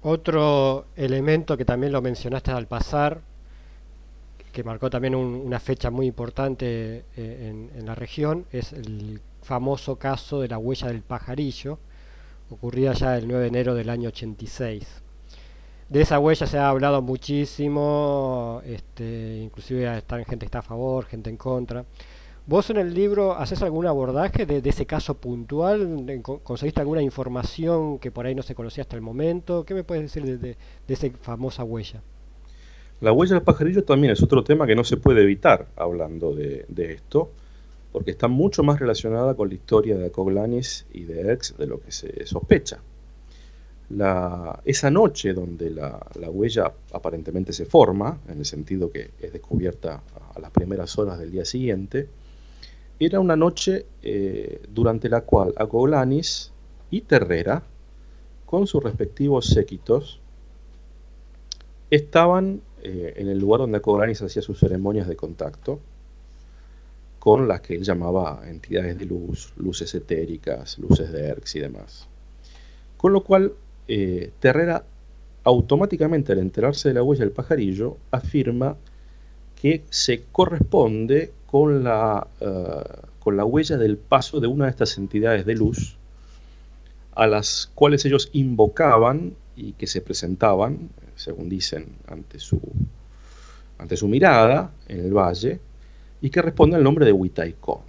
Otro elemento que también lo mencionaste al pasar, que marcó también una fecha muy importante en la región, es el famoso caso de la huella del pajarillo, ocurrida ya el 9 de enero del año 86. De esa huella se ha hablado muchísimo, inclusive están gente que está a favor, gente en contra. ¿Vos en el libro haces algún abordaje de ese caso puntual? ¿Conseguiste alguna información que por ahí no se conocía hasta el momento? ¿Qué me puedes decir de esa famosa huella? La huella del pajarillo también es otro tema que no se puede evitar hablando de esto, porque está mucho más relacionada con la historia de Acoglanis y de Erx de lo que se sospecha. Esa noche donde la huella aparentemente se forma, en el sentido que es descubierta a las primeras horas del día siguiente, era una noche durante la cual Acoglanis y Terrera, con sus respectivos séquitos, estaban en el lugar donde Acoglanis hacía sus ceremonias de contacto con las que él llamaba entidades de luz, luces etéricas, luces de Erx y demás. Con lo cual, Terrera automáticamente, al enterarse de la huella del pajarillo, afirma que se corresponde con la huella del paso de una de estas entidades de luz a las cuales ellos invocaban y que se presentaban, según dicen, ante su mirada en el valle, y que responde al nombre de Huitaicón.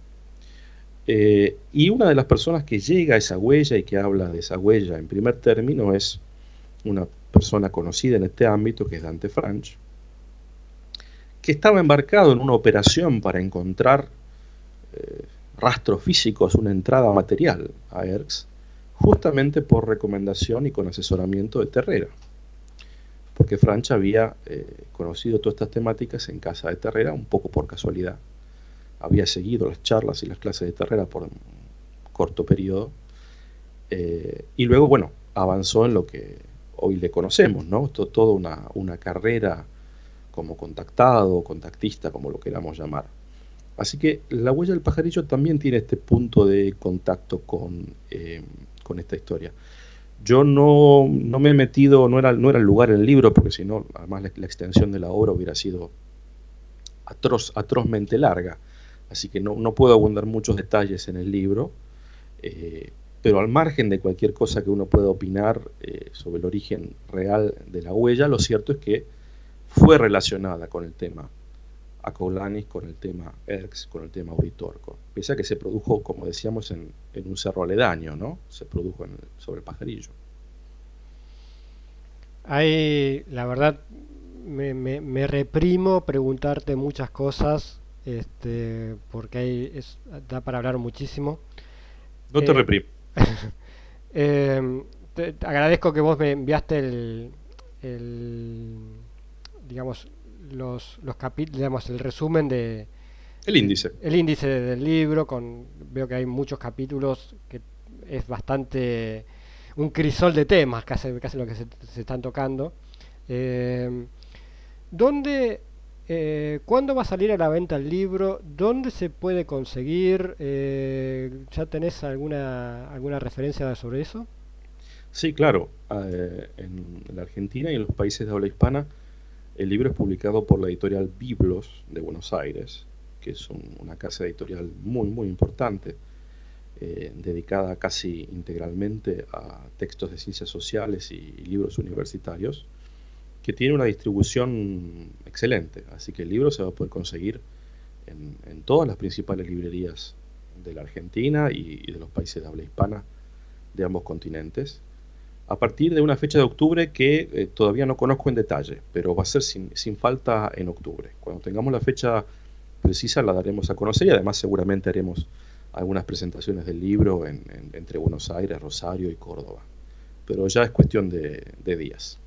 Y una de las personas que llega a esa huella y que habla de esa huella en primer término es una persona conocida en este ámbito, que es Dante Franch, que estaba embarcado en una operación para encontrar rastros físicos, una entrada material a Erx, justamente por recomendación y con asesoramiento de Terrera, porque Franch había conocido todas estas temáticas en casa de Terrera un poco por casualidad. Había seguido las charlas y las clases de Terrera por un corto periodo, y luego, bueno, avanzó en lo que hoy le conocemos, ¿no? Toda una carrera como contactado, contactista, como lo queramos llamar. Así que la huella del pajarillo también tiene este punto de contacto con esta historia. Yo no me he metido, no era el lugar en el libro, porque si no, además la extensión de la obra hubiera sido atrozmente larga. Así que no puedo abundar muchos detalles en el libro, pero al margen de cualquier cosa que uno pueda opinar sobre el origen real de la huella, lo cierto es que fue relacionada con el tema Acoglanis, con el tema Erx, con el tema Uritorco. Pese a que se produjo, como decíamos, en un cerro aledaño, ¿no? Se produjo sobre el pajarillo. Hay, la verdad, me reprimo preguntarte muchas cosas, porque da para hablar muchísimo. No te Eh, reprimo. te agradezco que vos me enviaste el, digamos, los capítulos, digamos, el resumen El índice. el índice del libro, veo que hay muchos capítulos, que es bastante un crisol de temas, casi lo que se están tocando. Eh, ¿Dónde, cuándo va a salir a la venta el libro? ¿Dónde se puede conseguir? ¿Ya tenés alguna referencia sobre eso? Sí, claro. En la Argentina y en los países de habla hispana, el libro es publicado por la editorial Biblos de Buenos Aires, que es una casa editorial muy, muy importante, dedicada casi integralmente a textos de ciencias sociales y libros universitarios, que tiene una distribución excelente. Así que el libro se va a poder conseguir en todas las principales librerías de la Argentina y de los países de habla hispana de ambos continentes, a partir de una fecha de octubre que todavía no conozco en detalle, pero va a ser sin falta en octubre. Cuando tengamos la fecha precisa la daremos a conocer, y además seguramente haremos algunas presentaciones del libro entre Buenos Aires, Rosario y Córdoba. Pero ya es cuestión de días.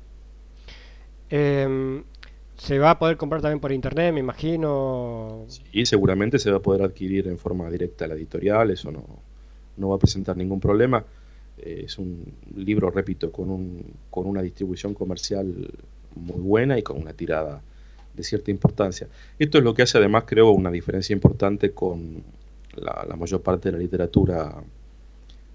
Em, Se va a poder comprar también por internet, me imagino. Y seguramente se va a poder adquirir en forma directa a la editorial, eso no va a presentar ningún problema. Es un libro, repito, con una distribución comercial muy buena y con una tirada de cierta importancia. Esto es lo que hace, además, creo, una diferencia importante con la mayor parte de la literatura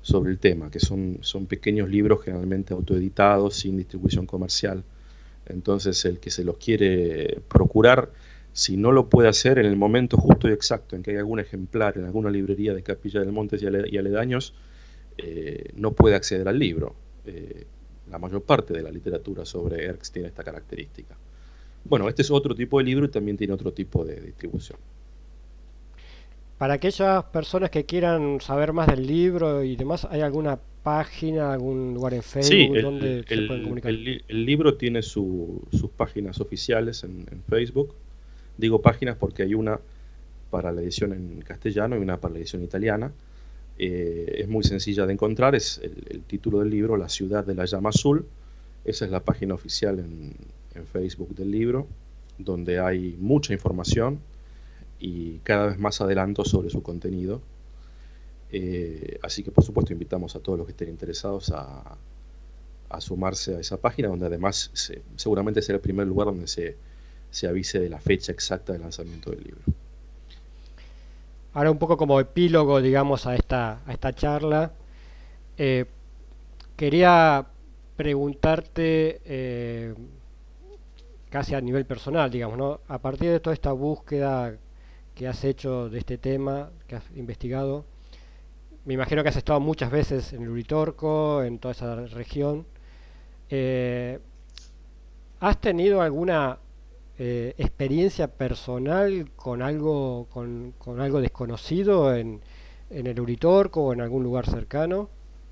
sobre el tema, que son pequeños libros generalmente autoeditados, sin distribución comercial. Entonces el que se los quiere procurar, si no lo puede hacer en el momento justo y exacto en que hay algún ejemplar en alguna librería de Capilla del Monte y aledaños, no puede acceder al libro. La mayor parte de la literatura sobre Erx tiene esta característica. Bueno, este es otro tipo de libro y también tiene otro tipo de distribución. Para aquellas personas que quieran saber más del libro y demás, ¿hay alguna página, algún lugar en Sí, Facebook donde se pueden comunicar? el libro tiene sus páginas oficiales en Facebook. Digo páginas porque hay una para la edición en castellano y una para la edición italiana. Es muy sencilla de encontrar, es el título del libro, La ciudad de la llama azul. Esa es la página oficial en Facebook del libro, donde hay mucha información y cada vez más adelanto sobre su contenido. Así que por supuesto invitamos a todos los que estén interesados a sumarse a esa página, donde además seguramente será el primer lugar donde se avise de la fecha exacta del lanzamiento del libro. Ahora un poco como epílogo, digamos, a esta charla, eh, quería preguntarte, casi a nivel personal, digamos, ¿no? A partir de toda esta búsqueda que has hecho de este tema, que has investigado, me imagino que has estado muchas veces en el Uritorco, en toda esa región. eh, ¿Has tenido alguna experiencia personal con algo desconocido en el Uritorco o en algún lugar cercano?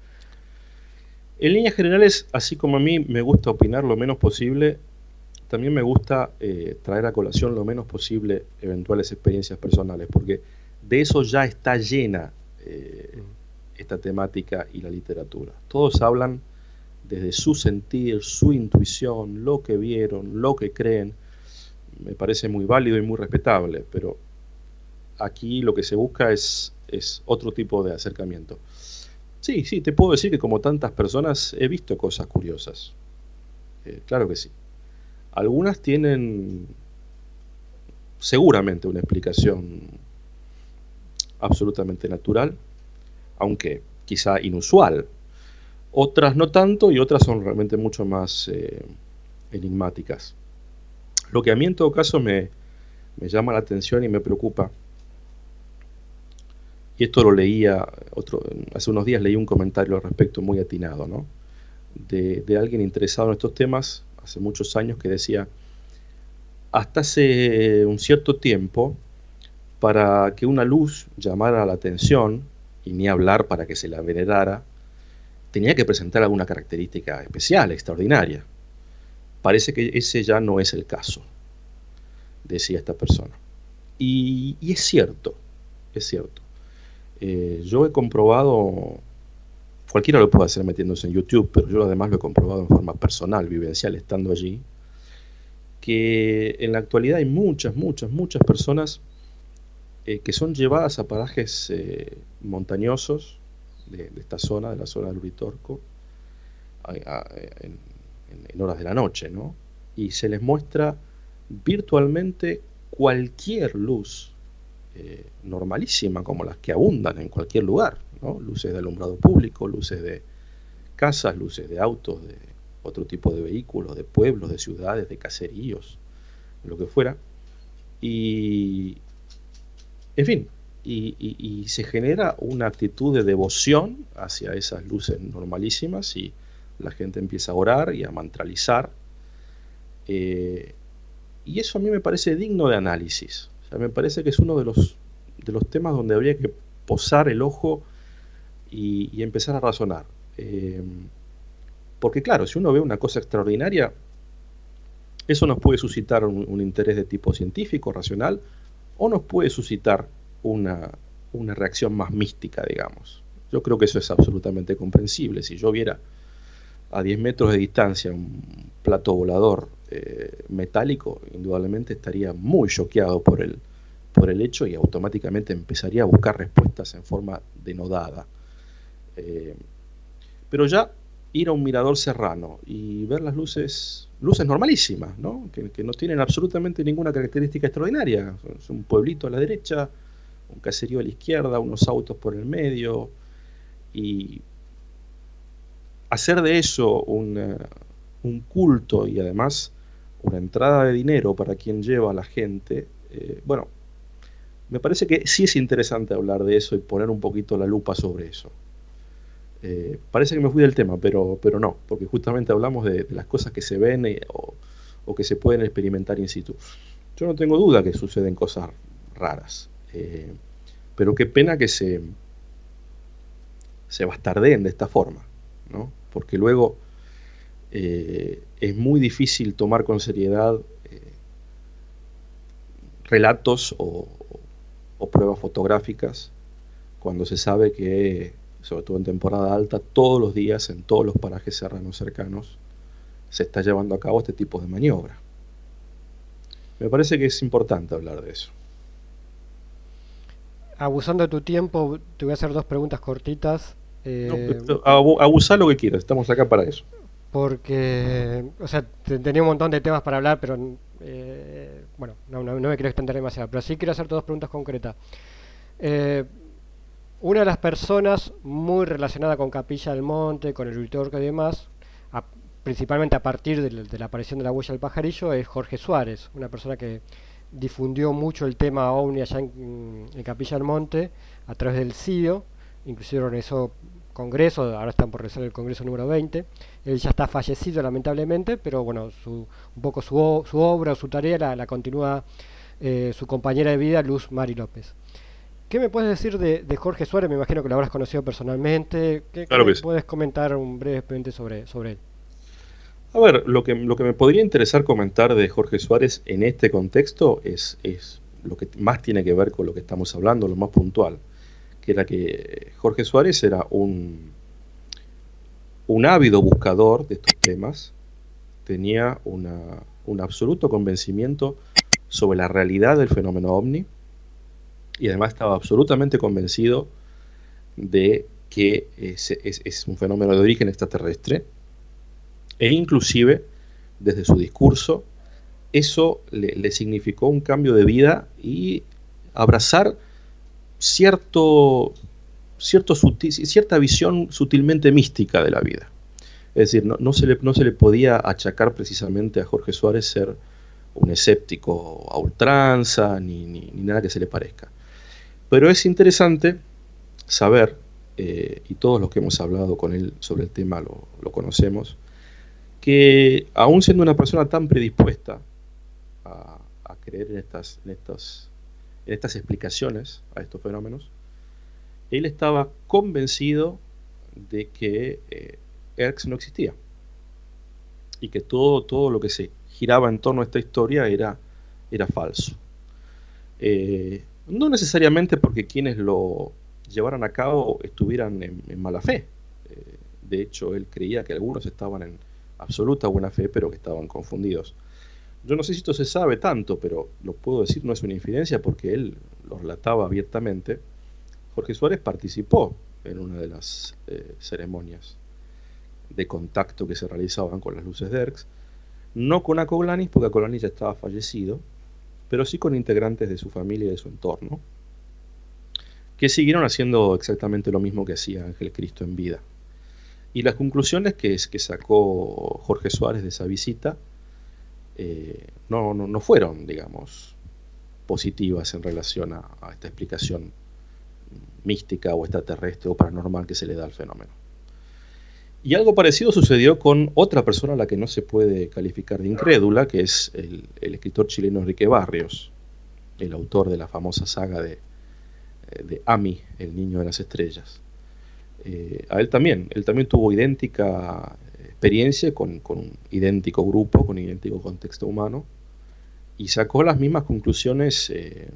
En líneas generales, así como a mí me gusta opinar lo menos posible, también me gusta traer a colación lo menos posible eventuales experiencias personales, porque de eso ya está llena esta temática y la literatura. Todos hablan desde su sentir, su intuición, lo que vieron, lo que creen. Me parece muy válido y muy respetable, pero aquí lo que se busca es otro tipo de acercamiento. Sí, sí, te puedo decir que como tantas personas he visto cosas curiosas. Claro que sí. Algunas tienen seguramente una explicación absolutamente natural, aunque quizá inusual. Otras no tanto y otras son realmente mucho más enigmáticas. Lo que a mí en todo caso me llama la atención y me preocupa, y esto lo leía, hace unos días leí un comentario al respecto muy atinado, ¿no? De alguien interesado en estos temas, hace muchos años, que decía, hasta hace un cierto tiempo, para que una luz llamara la atención, y ni hablar para que se la venerara, tenía que presentar alguna característica especial, extraordinaria. Parece que ese ya no es el caso, decía esta persona. Y es cierto, es cierto. Yo he comprobado, cualquiera lo puede hacer metiéndose en YouTube, pero yo además lo he comprobado en forma personal, vivencial, estando allí, que en la actualidad hay muchas personas que son llevadas a parajes montañosos de esta zona, de la zona del Uritorco, en horas de la noche, ¿no? Y se les muestra virtualmente cualquier luz normalísima, como las que abundan en cualquier lugar, ¿no? Luces de alumbrado público, luces de casas, luces de autos, de otro tipo de vehículos, de pueblos, de ciudades, de caseríos, lo que fuera. Y, en fin, y se genera una actitud de devoción hacia esas luces normalísimas y la gente empieza a orar y a mantralizar. Y eso a mí me parece digno de análisis. O sea, me parece que es uno de los temas donde habría que posar el ojo y empezar a razonar. Porque claro, si uno ve una cosa extraordinaria, eso nos puede suscitar un interés de tipo científico, racional, o nos puede suscitar una reacción más mística, digamos. Yo creo que eso es absolutamente comprensible. Si yo viera a 10 metros de distancia un plato volador metálico, indudablemente estaría muy choqueado por el hecho y automáticamente empezaría a buscar respuestas en forma denodada. Pero ya ir a un mirador serrano y ver las luces normalísimas, ¿no? Que no tienen absolutamente ninguna característica extraordinaria. Es un pueblito a la derecha, un caserío a la izquierda, unos autos por el medio, y hacer de eso un culto y además una entrada de dinero para quien lleva a la gente, bueno, me parece que sí es interesante hablar de eso y poner un poquito la lupa sobre eso. Parece que me fui del tema, pero no, porque justamente hablamos de las cosas que se ven o que se pueden experimentar in situ. Yo no tengo duda que suceden cosas raras, pero qué pena que se bastardeen de esta forma, ¿no? Porque luego es muy difícil tomar con seriedad relatos o pruebas fotográficas cuando se sabe que, sobre todo en temporada alta, todos los días en todos los parajes serranos cercanos se está llevando a cabo este tipo de maniobra. Me parece que es importante hablar de eso. Abusando de tu tiempo, te voy a hacer dos preguntas cortitas. Abusar lo que quieras, estamos acá para eso. Porque, o sea, tenía un montón de temas para hablar, pero bueno, no me quiero extender demasiado. Pero sí quiero hacerte dos preguntas concretas. Una de las personas muy relacionada con Capilla del Monte, con el Uritorco y demás, principalmente a partir de la aparición de la huella del pajarillo, es Jorge Suárez, una persona que difundió mucho el tema OVNI allá en Capilla del Monte a través del CIO, inclusive organizó congreso, ahora están por realizar el congreso número 20. Él ya está fallecido lamentablemente, pero bueno, un poco su obra o su tarea la continúa su compañera de vida, Luz Mari López. ¿Qué me puedes decir de Jorge Suárez? Me imagino que lo habrás conocido personalmente. Claro que sí. ¿Puedes comentar brevemente sobre él? A ver, lo que me podría interesar comentar de Jorge Suárez en este contexto es lo que más tiene que ver con lo que estamos hablando, lo más puntual, que era que Jorge Suárez era un ávido buscador de estos temas, tenía un absoluto convencimiento sobre la realidad del fenómeno OVNI y además estaba absolutamente convencido de que es un fenómeno de origen extraterrestre e inclusive desde su discurso eso le significó un cambio de vida y abrazar cierta visión sutilmente mística de la vida. Es decir, no se le podía achacar precisamente a Jorge Suárez ser un escéptico a ultranza, ni nada que se le parezca. Pero es interesante saber, y todos los que hemos hablado con él sobre el tema lo conocemos, que aún siendo una persona tan predispuesta a creer en estas explicaciones a estos fenómenos, él estaba convencido de que ERCS no existía y que todo lo que se giraba en torno a esta historia era falso. No necesariamente porque quienes lo llevaran a cabo estuvieran en mala fe. De hecho, él creía que algunos estaban en absoluta buena fe, pero que estaban confundidos. Yo no sé si esto se sabe tanto, pero lo puedo decir, no es una infidencia porque él lo relataba abiertamente. Jorge Suárez participó en una de las ceremonias de contacto que se realizaban con las luces de ERCS, no con Acoglanis, porque Acoglanis ya estaba fallecido, pero sí con integrantes de su familia y de su entorno, que siguieron haciendo exactamente lo mismo que hacía Ángel Cristo en vida. Y las conclusiones que sacó Jorge Suárez de esa visita no fueron, digamos, positivas en relación a esta explicación mística o extraterrestre o paranormal que se le da al fenómeno. Y algo parecido sucedió con otra persona a la que no se puede calificar de incrédula, que es el escritor chileno Enrique Barrios, el autor de la famosa saga de Ami, el niño de las estrellas. Él también tuvo idéntica experiencia con un idéntico grupo, con un idéntico contexto humano, y sacó las mismas conclusiones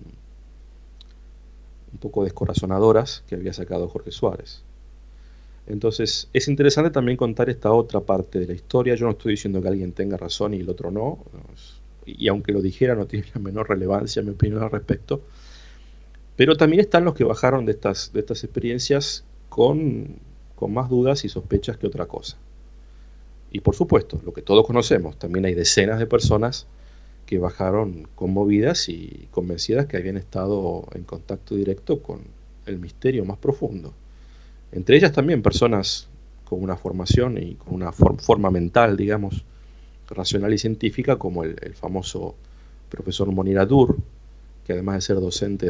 un poco descorazonadoras que había sacado Jorge Suárez. Entonces es interesante también contar esta otra parte de la historia. Yo no estoy diciendo que alguien tenga razón y el otro no, y aunque lo dijera no tiene la menor relevancia mi opinión al respecto, pero también están los que bajaron de estas experiencias con más dudas y sospechas que otra cosa. Y por supuesto, lo que todos conocemos, también hay decenas de personas que bajaron conmovidas y convencidas que habían estado en contacto directo con el misterio más profundo. Entre ellas también personas con una formación y con una forma mental, digamos, racional y científica, como el famoso profesor Monir Adur, que además de ser docente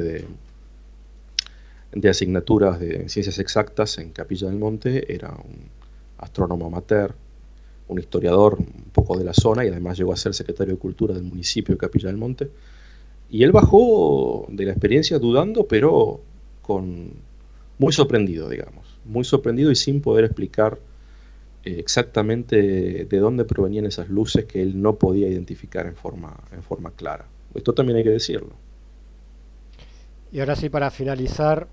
de asignaturas de ciencias exactas en Capilla del Monte, era un astrónomo amateur, un historiador un poco de la zona, y además llegó a ser secretario de Cultura del municipio de Capilla del Monte. Y él bajó de la experiencia dudando, pero muy sorprendido, digamos, muy sorprendido y sin poder explicar exactamente de dónde provenían esas luces que él no podía identificar en forma clara. Esto también hay que decirlo. Y ahora sí, para finalizar,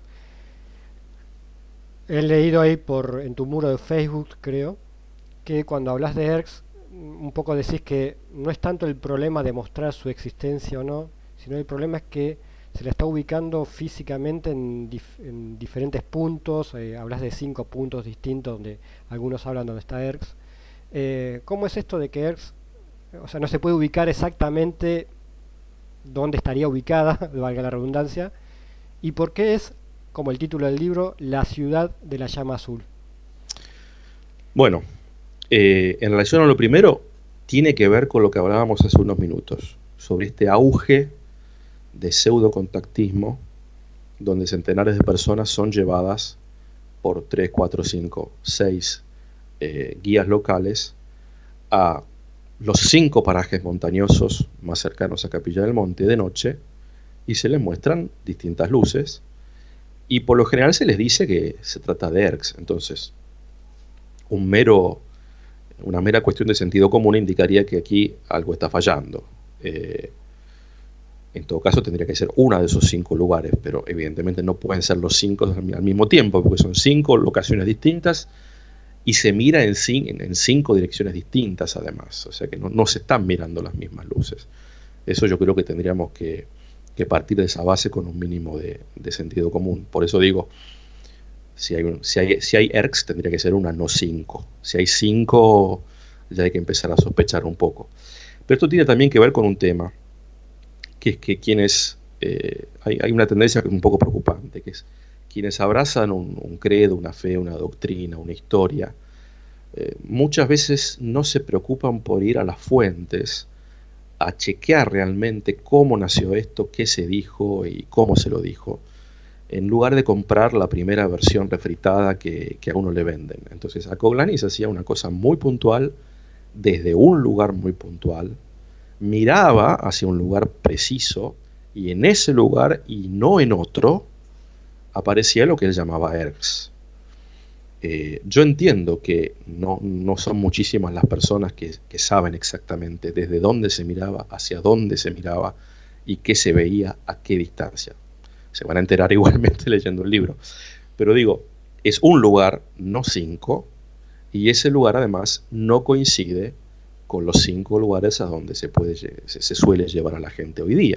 he leído ahí en tu muro de Facebook, creo, que cuando hablas de ERCS, un poco decís que no es tanto el problema de mostrar su existencia o no, sino el problema es que se la está ubicando físicamente en diferentes puntos. Hablas de 5 puntos distintos donde algunos hablan donde está ERCS. ¿Cómo es esto de que ERCS, o sea, no se puede ubicar exactamente dónde estaría ubicada, valga la redundancia, y por qué es, como el título del libro, la ciudad de la llama azul? Bueno, en relación a lo primero, tiene que ver con lo que hablábamos hace unos minutos, sobre este auge de pseudocontactismo, donde centenares de personas son llevadas por 3, 4, 5, 6 guías locales a los 5 parajes montañosos más cercanos a Capilla del Monte de noche, y se les muestran distintas luces, y por lo general se les dice que se trata de ERCS. Entonces, una mera cuestión de sentido común indicaría que aquí algo está fallando. En todo caso tendría que ser uno de esos 5 lugares, pero evidentemente no pueden ser los 5 al mismo tiempo, porque son 5 locaciones distintas y se mira en 5 direcciones distintas además, o sea que no se están mirando las mismas luces. Eso yo creo que tendríamos que partir de esa base con un mínimo de sentido común. Por eso digo, si hay ERCS tendría que ser una, no 5. Si hay 5 ya hay que empezar a sospechar un poco. Pero esto tiene también que ver con un tema, que es que hay una tendencia un poco preocupante, que es quienes abrazan un credo, una fe, una doctrina, una historia, muchas veces no se preocupan por ir a las fuentes, a chequear realmente cómo nació esto, qué se dijo y cómo se lo dijo, en lugar de comprar la primera versión refritada que a uno le venden. Entonces Acoglanis hacía una cosa muy puntual, desde un lugar muy puntual, miraba hacia un lugar preciso, y en ese lugar y no en otro aparecía lo que él llamaba ERCS. Yo entiendo que no son muchísimas las personas que saben exactamente desde dónde se miraba, hacia dónde se miraba y qué se veía a qué distancia. Se van a enterar igualmente leyendo el libro. Pero digo, es un lugar, no 5, y ese lugar además no coincide con los 5 lugares a donde se suele llevar a la gente hoy día.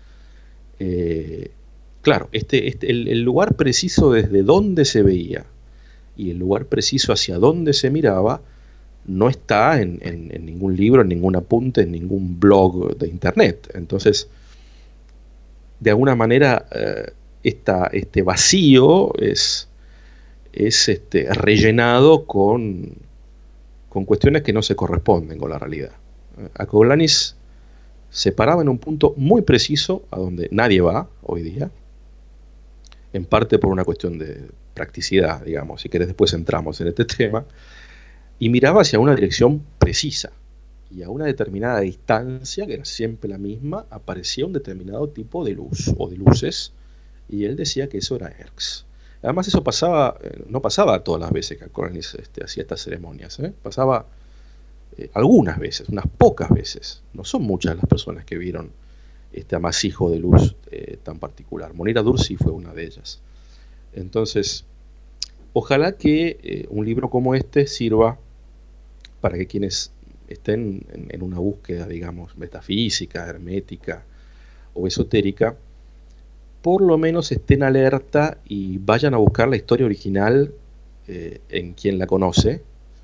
Claro, el lugar preciso desde donde se veía y el lugar preciso hacia dónde se miraba no está en ningún libro, en ningún apunte, en ningún blog de internet. Entonces, de alguna manera, este vacío es rellenado con cuestiones que no se corresponden con la realidad. Acoglanis se paraba en un punto muy preciso a donde nadie va hoy día, en parte por una cuestión de practicidad, digamos, si querés después entramos en este tema, y miraba hacia una dirección precisa, y a una determinada distancia, que era siempre la misma, aparecía un determinado tipo de luz o de luces, y él decía que eso era ERCS. Además eso no pasaba todas las veces que Acoglanis hacía estas ceremonias, pasaba algunas veces, unas pocas veces. No son muchas las personas que vieron este amasijo de luz tan particular. Monir Adur sí fue una de ellas. Entonces, ojalá que un libro como este sirva para que quienes estén en una búsqueda, digamos, metafísica, hermética o esotérica, por lo menos estén alerta y vayan a buscar la historia original en quien la conoce,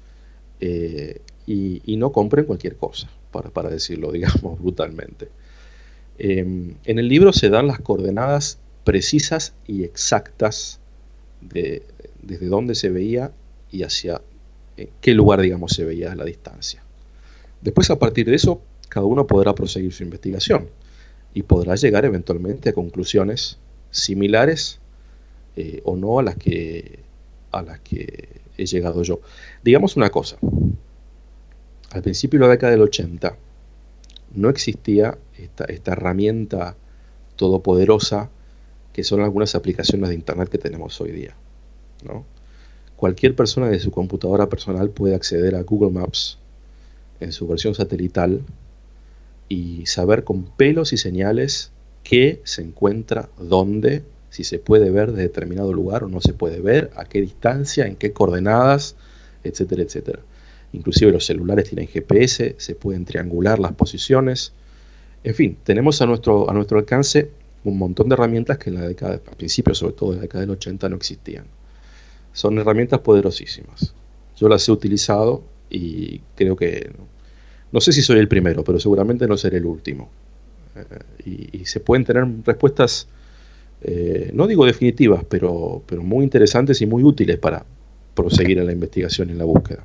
y no compren cualquier cosa, para decirlo, digamos, brutalmente. En el libro se dan las coordenadas precisas y exactas de desde dónde se veía y hacia qué lugar, digamos, se veía a la distancia. Después, a partir de eso, cada uno podrá proseguir su investigación y podrá llegar eventualmente a conclusiones similares o no a las que he llegado yo. Digamos una cosa, al principio de la década del 80 no existía esta herramienta todopoderosa que son algunas aplicaciones de internet que tenemos hoy día, ¿no? Cualquier persona de su computadora personal puede acceder a Google Maps en su versión satelital y saber con pelos y señales qué se encuentra dónde, si se puede ver de determinado lugar o no se puede ver, a qué distancia, en qué coordenadas, etcétera, etcétera. Inclusive los celulares tienen GPS, se pueden triangular las posiciones. En fin, tenemos a nuestro alcance un montón de herramientas que en la década, al principio sobre todo en la década del 80, no existían. Son herramientas poderosísimas. Yo las he utilizado y creo que, no sé si soy el primero, pero seguramente no seré el último. Y se pueden tener respuestas, no digo definitivas, pero muy interesantes y muy útiles para proseguir en la investigación y en la búsqueda.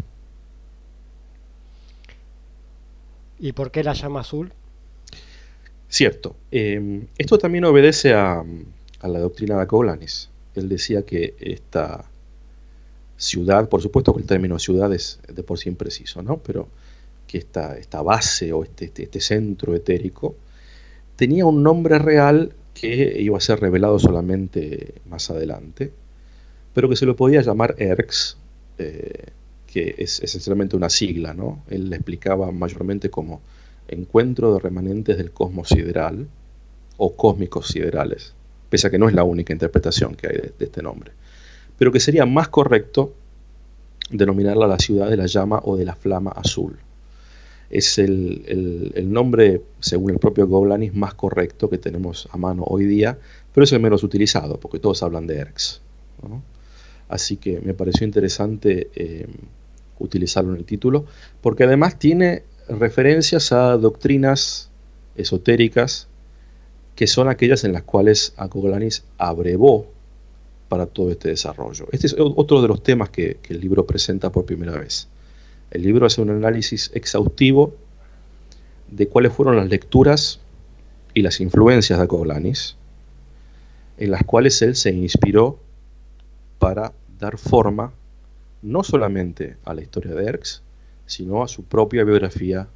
¿Y por qué la llama azul? Cierto. Esto también obedece a la doctrina de Kovlanis. Él decía que esta ciudad, por supuesto que el término ciudad es de por sí impreciso, ¿no? Pero que esta base o este centro etérico tenía un nombre real que iba a ser revelado solamente más adelante, pero que se lo podía llamar Erx, que es esencialmente una sigla, ¿no? Él le explicaba mayormente como encuentro de remanentes del cosmos sideral o cósmicos siderales, pese a que no es la única interpretación que hay de este nombre, pero que sería más correcto denominarla la ciudad de la llama o de la flama azul. Es el nombre, según el propio Kovlanis, más correcto que tenemos a mano hoy día, pero es el menos utilizado, porque todos hablan de Erx, ¿no? Así que me pareció interesante utilizarlo en el título, porque además tiene referencias a doctrinas esotéricas que son aquellas en las cuales a Kovlanis abrevó para todo este desarrollo. Este es otro de los temas que el libro presenta por primera vez. El libro hace un análisis exhaustivo de cuáles fueron las lecturas y las influencias de Kovlanis, en las cuales él se inspiró para dar forma no solamente a la historia de Erx, sino a su propia biografía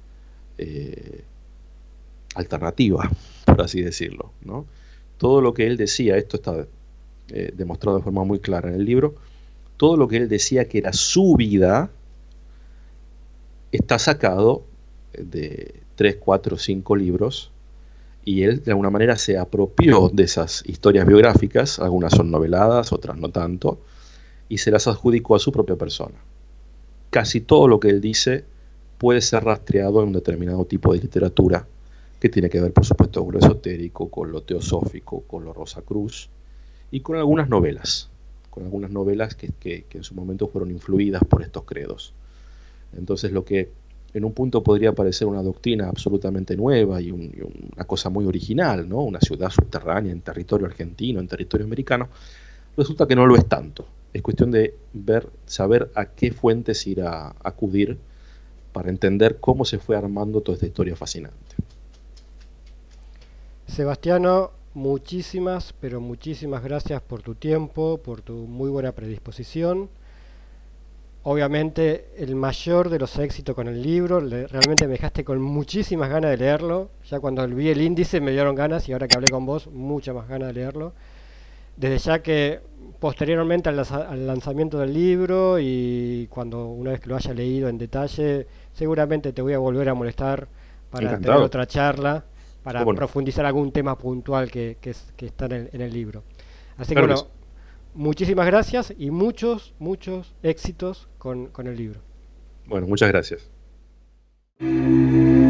alternativa, por así decirlo, ¿no? Todo lo que él decía, esto está demostrado de forma muy clara en el libro, todo lo que él decía que era su vida está sacado de 3, 4, 5 libros, y él de alguna manera se apropió de esas historias biográficas, algunas son noveladas, otras no tanto, y se las adjudicó a su propia persona. Casi todo lo que él dice puede ser rastreado en un determinado tipo de literatura que tiene que ver, por supuesto, con lo esotérico, con lo teosófico, con lo Rosacruz y con algunas novelas que en su momento fueron influidas por estos credos. Entonces, lo que en un punto podría parecer una doctrina absolutamente nueva y una cosa muy original, ¿no? Una ciudad subterránea en territorio argentino, en territorio americano, resulta que no lo es tanto. Es cuestión de saber a qué fuentes ir a acudir para entender cómo se fue armando toda esta historia fascinante. Sebastiano, muchísimas, pero muchísimas gracias por tu tiempo, por tu muy buena predisposición. Obviamente el mayor de los éxitos con el libro, realmente me dejaste con muchísimas ganas de leerlo. Ya cuando vi el índice me dieron ganas y ahora que hablé con vos, muchas más ganas de leerlo. Desde ya que posteriormente al lanzamiento del libro y cuando una vez que lo haya leído en detalle, seguramente te voy a volver a molestar para Encantado. tener otra charla, para Bueno, profundizar algún tema puntual que está en el libro. Así que claro que bueno, sí. muchísimas gracias y muchos éxitos con el libro. Bueno, muchas gracias.